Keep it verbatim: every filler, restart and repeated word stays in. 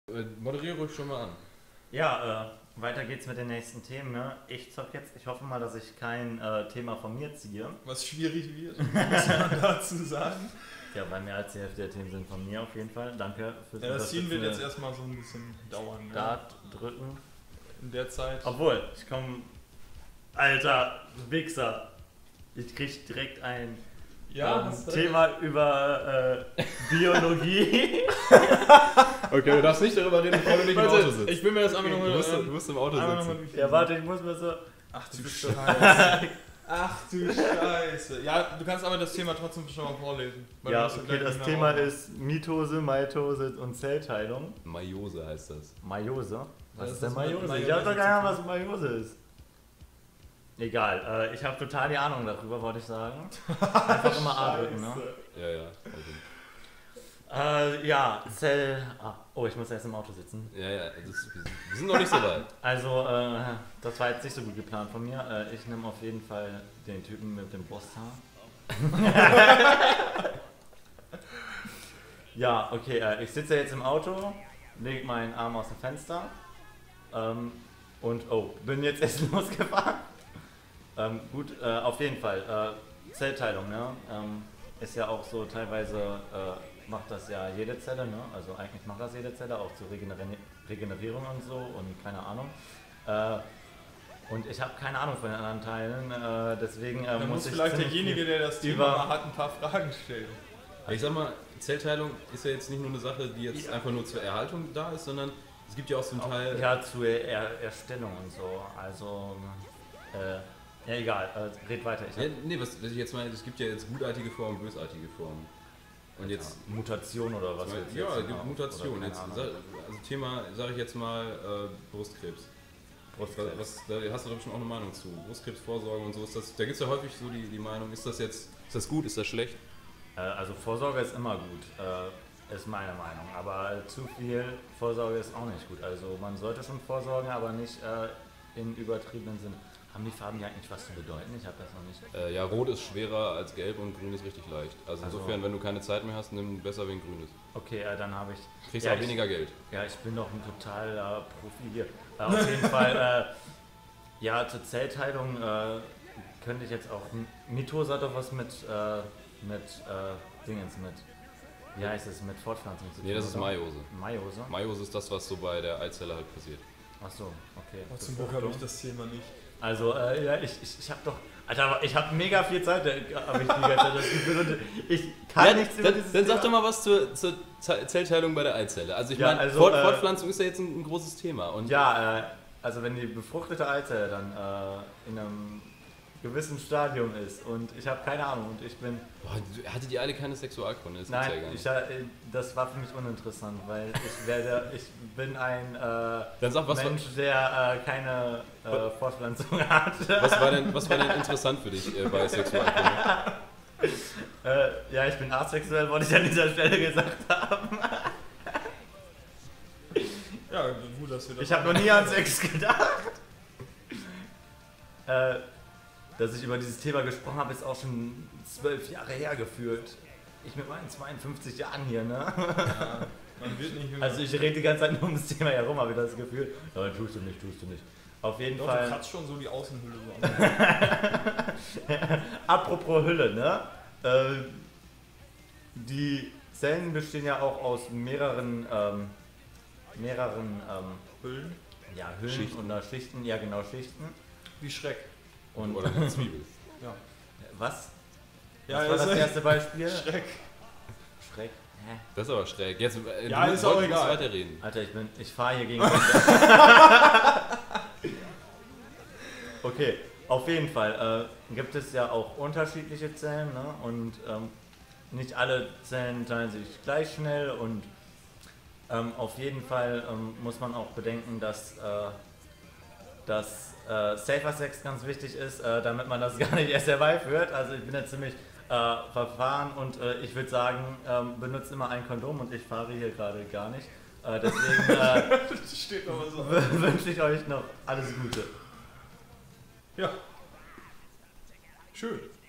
Äh, moderiere ruhig schon mal an. Ja, äh, weiter geht's mit den nächsten Themen. Ne? Ich zock jetzt, ich hoffe mal, dass ich kein äh, Thema von mir ziehe. Was schwierig wird, muss man dazu sagen. Ja, weil mehr als die Hälfte der Themen sind von mir auf jeden Fall. Danke fürs Ja, das Ziehen wird jetzt erstmal so ein bisschen dauern. Ne? Start drücken. In der Zeit. Obwohl, ich komme. Alter, Wichser. Ich krieg direkt ein ja, ähm, Thema über äh, Biologie. Okay, du darfst nicht darüber reden, bevor du nicht im Auto sitzt. Ich will mir das einfach Okay, nochmal. du, musst, du musst im Auto sitzen. Ja, warte, ich muss mir so. Ach du Scheiße. Ach du Scheiße. Ja, du kannst aber das Thema trotzdem schon mal vorlesen. Ja, okay, das Thema ist Mitose, Mitose und Zellteilung. Meiose heißt das. Meiose? Was Ja, ist denn das ist Meiose? mit Ich hab doch keine Ahnung, Mayonnaise was Meiose ist. Egal, äh, ich habe total die Ahnung darüber, wollte ich sagen. Einfach immer A drücken, ne? Ja, ja. Äh, ja, Zell... Ah, oh, ich muss erst im Auto sitzen. Ja, ja, das, wir sind noch nicht so weit. Also, äh, das war jetzt nicht so gut geplant von mir. Äh, ich nehme auf jeden Fall den Typen mit dem Brusthaar. Ja, okay, äh, ich sitze jetzt im Auto, lege meinen Arm aus dem Fenster ähm, und, oh, bin jetzt erst losgefahren. Ähm, gut, äh, auf jeden Fall, äh, Zellteilung, ne? Ähm, ist ja auch so, teilweise äh, macht das ja jede Zelle, ne? Also eigentlich macht das jede Zelle, auch zur Regeneri Regenerierung und so und keine Ahnung. Äh, und ich habe keine Ahnung von den anderen Teilen, äh, deswegen äh, Dann muss muss ich vielleicht derjenige, der das Thema über mal hat, ein paar Fragen stellen. Ich sag mal, Zellteilung ist ja jetzt nicht nur eine Sache, die jetzt Ja. einfach nur zur Erhaltung da ist, sondern es gibt ja auch zum Teil... Ja, zur er Erstellung und so, also, äh, ja egal, äh, red weiter. Ich hab, Ja, nee, was, was ich jetzt meine, es gibt ja jetzt gutartige Formen, bösartige Formen. Und jetzt... Mutation oder was? willst du Ja, jetzt es gibt genau? Mutationen. Oder keine Jetzt, Ahnung. sa- also Thema, sage ich jetzt mal, äh, Brustkrebs. Brustkrebs. Was, da hast du doch schon auch eine Meinung zu. Brustkrebsvorsorge und so ist das. Da gibt es ja häufig so die, die Meinung, ist das jetzt, ist das gut, ist das schlecht? Äh, also Vorsorge ist immer gut, äh, ist meine Meinung. Aber äh, zu viel Vorsorge ist auch nicht gut. Also man sollte schon vorsorgen, aber nicht äh, in übertriebenen Sinn. Haben die Farben ja eigentlich was zu bedeuten? Ich habe das noch nicht. Äh, ja, rot ist schwerer als gelb und grün ist richtig leicht. Also, Also- insofern, wenn du keine Zeit mehr hast, nimm besser wegen grün ist. Okay, äh, dann habe ich. Kriegst Ja, auch ich- weniger Geld. Ja, ich bin doch ein totaler Profi hier. Äh, auf jeden Fall, äh, ja, zur Zellteilung äh, könnte ich jetzt auch. Mitose hat doch was mit, äh, mit äh, Dingens, mit. Wie heißt es, mit Fortpflanzung zu tun? Nee, das ist oder? Meiose. Meiose? Meiose ist das, was so bei der Eizelle halt passiert. Achso, okay. Oh, zum Glück habe ich das Thema nicht. Also, äh, ja, ich, ich, ich habe doch. Alter, ich habe mega viel Zeit, äh, habe ich die ganze Zeit das Gefühl. Und ich kann Ja, nichts über dann, dieses dann sag Thema. doch mal was zur, zur Ze- Zellteilung bei der Eizelle. Also ich Ja, meine, also, Fort, äh, Fortpflanzung ist ja jetzt ein, ein großes Thema. Und Ja, äh, also wenn die befruchtete Eizelle dann äh, in einem gewissen Stadium ist und ich habe keine Ahnung und ich bin. Boah, hattet ihr alle keine Sexualkunde? Das gibt's Nein, ja gar nicht. ich, äh, das war für mich uninteressant, weil ich werde, ich bin ein äh, Dann sag, was, Mensch, der äh, keine äh, Fortpflanzung hat. was, war denn, was war denn interessant für dich äh, bei Sexualkunde? äh, ja, ich bin asexuell, wollte ich an dieser Stelle gesagt haben. Ja, gut, dass wir das. Ich habe noch nie an Sex gedacht. Äh, dass ich über dieses Thema gesprochen habe, ist auch schon zwölf Jahre her gefühlt. Ich mit meinen zweiundfünfzig Jahren hier, ne? Ja, man wird nicht jünger. Also ich rede die ganze Zeit nur ums Thema herum, habe ich das Gefühl. Aber tust du nicht, tust du nicht. Auf jeden Doch, du Fall. kratzt schon so die Außenhülle so an. Apropos Hülle, ne? Äh, die Zellen bestehen ja auch aus mehreren, ähm, mehreren ähm, Hüllen? ja, Hüllen Schichten. oder Schichten. Ja, genau, Schichten. Wie Schreck. Und Oder eine Zwiebel. Ja. was? Ja, Was war ist das echt erste Beispiel? Schreck. Schreck. Hä? Das ist aber schräg. Jetzt, äh, Ja, du ist auch wolltest egal. weiterreden. Alter, ich bin, ich fahre hier gegen. Okay, auf jeden Fall äh, gibt es ja auch unterschiedliche Zellen, ne? Und ähm, nicht alle Zellen teilen sich gleich schnell und ähm, auf jeden Fall ähm, muss man auch bedenken, dass, äh, dass äh, Safer Sex ganz wichtig ist, äh, damit man das gar nicht erst herbeiführt. Also ich bin jetzt ziemlich äh, verfahren und äh, ich würde sagen, ähm, benutzt immer ein Kondom und ich fahre hier gerade gar nicht. Äh, deswegen äh, Das steht noch mal so. wünsche ich euch noch alles Gute. Ja. Schön.